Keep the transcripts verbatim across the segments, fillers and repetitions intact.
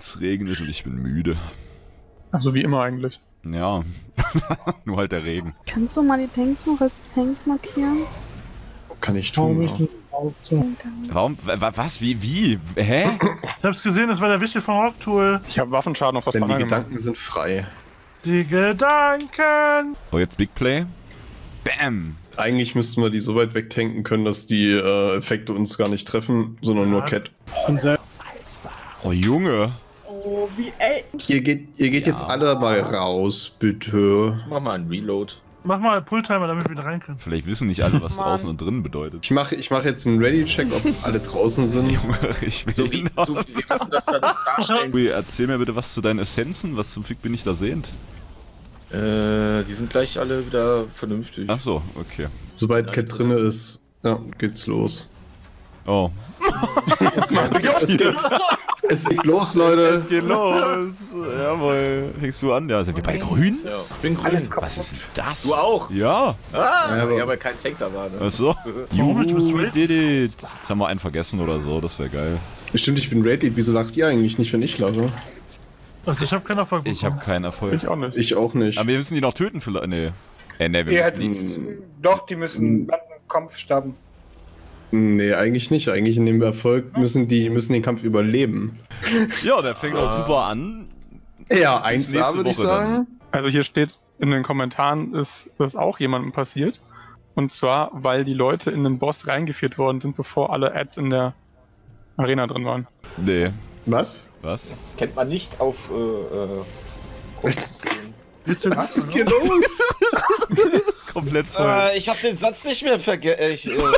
Es regnet und ich bin müde. Also wie immer eigentlich. Ja, nur halt der Regen. Kannst du mal die Tanks noch als Tanks markieren? Kann ich tun. Ja. Warum? wa- Was? Wie? Wie? Hä? Ich hab's gesehen, das war der Wichtel von Rocktool. Ich habe Waffenschaden auf das Denn die Banner Gedanken gemacht. sind frei. Die Gedanken. Oh, jetzt Big Play. Bam. Eigentlich müssten wir die so weit wegtanken können, dass die äh, Effekte uns gar nicht treffen, sondern nur Cat. Oh, Junge. Oh, wie ey. Ihr geht, ihr geht Ja. jetzt alle mal raus, bitte. Mach mal einen Reload. Mach mal einen Pulltimer, damit wir wieder rein können. Vielleicht wissen nicht alle, was Mann. draußen und drinnen bedeutet. Ich mache ich mach jetzt einen Ready-Check, ob alle draußen sind. Junge, ich will So wie, so wie wir müssen das dann darstellen. Ui, erzähl mir bitte was zu deinen Essenzen. Was zum Fick bin ich da sehend? Äh, die sind gleich alle wieder vernünftig. Ach so, okay. Sobald Cat drinne ist, ja, geht's los. Oh. Es geht, es geht los, Leute. Es geht los. Jawohl. Hängst du an? Ja, sind wir beide grün? Ja, ich bin grün. Was ist denn das? Du auch? Ja. Ah, Ja, aber- ja, weil kein Tank da war. Ne? Achso. Warum nicht? Du bist You ready? did it. Jetzt haben wir einen vergessen oder so. Das wäre geil. Stimmt, ich bin Raid Lead. Wieso lacht ihr eigentlich nicht, wenn ich lache? Also ich habe keinen Erfolg bekommen. Ich habe keinen Erfolg. Ich auch nicht. Ich auch nicht. Aber wir müssen die noch töten vielleicht. Nee. Äh, nee, wir Ja, müssen nicht. Hm, Doch, die müssen beim Kampf sterben. Nee, eigentlich nicht. Eigentlich in dem Erfolg müssen die müssen den Kampf überleben. Ja, der fängt auch super an. Ja, Bis eins nächste A würde ich Woche dann. sagen. Also hier steht in den Kommentaren, ist das auch jemandem passiert. Und zwar, weil die Leute in den Boss reingeführt worden sind, bevor alle Ads in der Arena drin waren. Nee. Was? Was? Kennt man nicht auf äh, äh, Grundsystem. Willst du Was ist hier los? Komplett voll. Äh, ich habe den Satz nicht mehr vergessen. Ich, äh,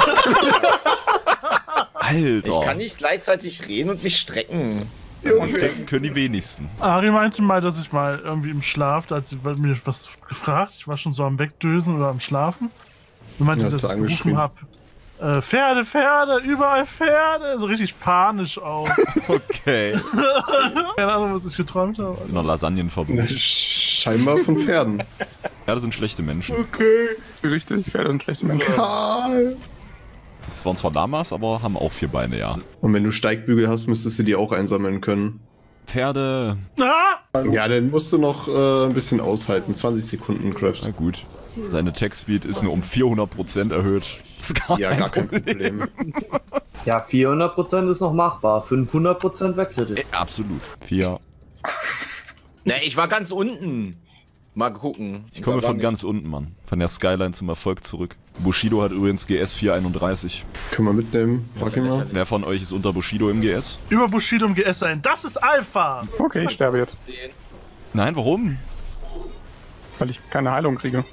Alter. ich kann nicht gleichzeitig reden und mich strecken. Das können- können die wenigsten. Ari meinte mal, dass ich mal irgendwie im Schlaf, da hat sie mir was gefragt, ich war schon so am Wegdösen oder am Schlafen. Und meinte, Ja, hast dass ich du gerufen angeschrien. habe, äh, Pferde, Pferde, überall Pferde, so richtig panisch auch. Okay. Keine Ahnung, was ich geträumt habe. In einer Lasagnenfabrik. Scheinbar von Pferden. Ja, das sind schlechte Menschen. Richtig, Pferde sind schlechte Menschen. Karl. Das waren zwar Lamas, aber haben auch vier Beine, ja. Und wenn du Steigbügel hast, müsstest du die auch einsammeln können. Pferde. Ah! Ja, dann musst du noch äh, ein bisschen aushalten. zwanzig Sekunden Craft. Na gut. Seine Attack-Speed ist nur um vierhundert Prozent erhöht. Das ist gar, Ja, kein, gar kein Problem. Problem. Ja, vierhundert Prozent ist noch machbar, fünfhundert Prozent wäre kritisch. Äh, absolut. Vier. Ne, ich war ganz unten. Mal gucken. Ich komme von ganz unten, Mann. Von der Skyline zum Erfolg zurück. Bushido hat übrigens G S vier einunddreißig. Können wir mitnehmen? Frag ihn mal. Wer von euch ist unter Bushido im G S? Über Bushido im G S ein. Das ist Alpha! Okay, ich sterbe jetzt, Nein, warum? weil ich keine Heilung kriege.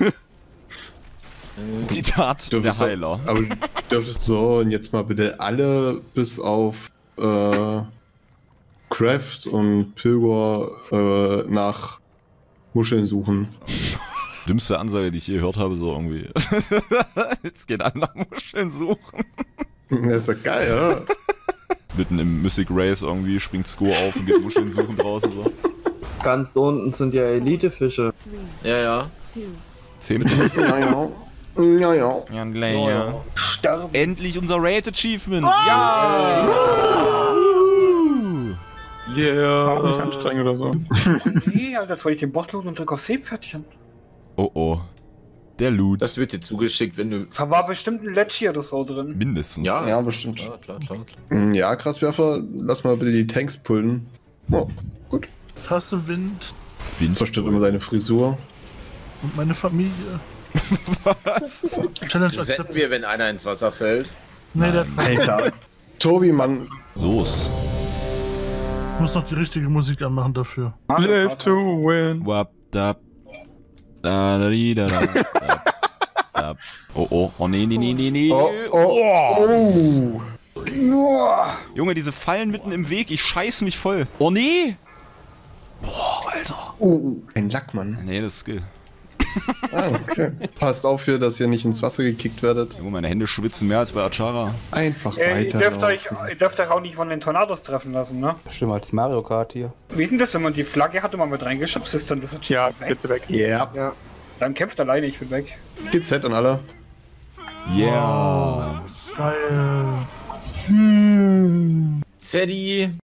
Zitat, Du der dürftest Heiler. Aber du dürftest so, und jetzt mal bitte alle bis auf äh, Craft und Pilgor äh, nach Muscheln suchen. Dümmste Ansage, die ich je gehört habe, so irgendwie. Jetzt geht an nach Muscheln suchen. Das ist doch geil, oder? Mitten im Mythic Race irgendwie springt Sko auf und geht Muscheln suchen draußen so. Ganz unten sind ja Elitefische. Ja, ja. Zehn Minuten. Ja, ja. Ja, ja. Ja, ja. Sterben. Endlich unser Raid Achievement. Ja! Auch nicht Yeah. anstrengend oder so. Nee, Alter, jetzt wollte ich den Boss looten und drück auf Seepferdchen. Oh oh. Der Loot. Das wird dir zugeschickt, wenn du. Da war bestimmt ein Lecci oder so drin. Mindestens. Ja. Ja, bestimmt. Ja, klar, klar. Ja, Krasswerfer, lass mal bitte die Tanks pullen. Oh, gut. Tasse Wind Wind. Zerstört immer seine Frisur. und meine Familie. Was? Challenge Resetten accepted. wir, wenn einer ins Wasser fällt. Nee, der Alter. Tobi, Mann. So's. muss noch die richtige Musik anmachen dafür. Live to win. Wap, dap. Da, da, di, da, da, da, da. Oh oh. Oh nee, nee, nee, nee, nee. Oh, oh, oh. Junge, diese Fallen mitten im Weg. Ich scheiß mich voll. Oh nee. Boah, Alter. Oh, ein Lackmann. Nee, das ist Skill. Ah, okay. Passt auf hier, dass ihr nicht ins Wasser gekickt werdet. Junge, meine Hände schwitzen mehr als bei Achara. Einfach Äh, ihr, weiter. dürft euch, ihr dürft euch auch nicht von den Tornados treffen lassen, ne? Stimmt, als Mario Kart hier. Wie ist denn das, wenn man die Flagge hat und man mit reingeschubst ist, dann das ist Ja, weg? bitte weg. Ja. Ja. Dann kämpft alleine, ich bin weg. G Z an alle. Yeah. Geil. Zeddy.